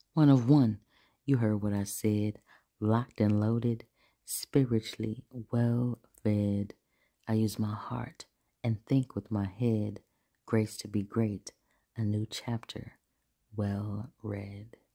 One of one, you heard what I said. Locked and loaded, spiritually well fed. I use my heart and think with my head. Grace to be great, a new chapter, well read.